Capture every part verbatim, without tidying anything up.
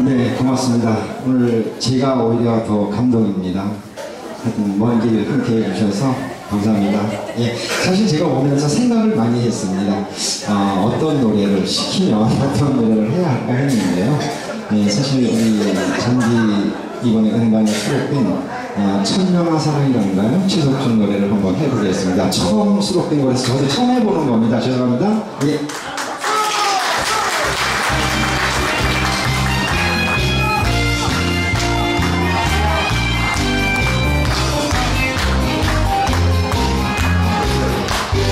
네, 고맙습니다. 오늘 제가 오히려 더 감동입니다. 하여튼 먼 길 함께 해주셔서 감사합니다. 예, 사실 제가 오면서 생각을 많이 했습니다. 어, 어떤 노래를 시키면 어떤 노래를 해야 할까 했는데요. 예, 사실 우리 잔디 이번에 음반에 수록된 어, 천명아 사랑이란가요? 최석준 노래를 한번 해보겠습니다. 처음 수록된 거라서 저도 처음 해보는 겁니다. 죄송합니다. 예.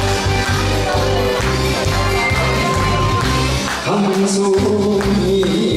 강송이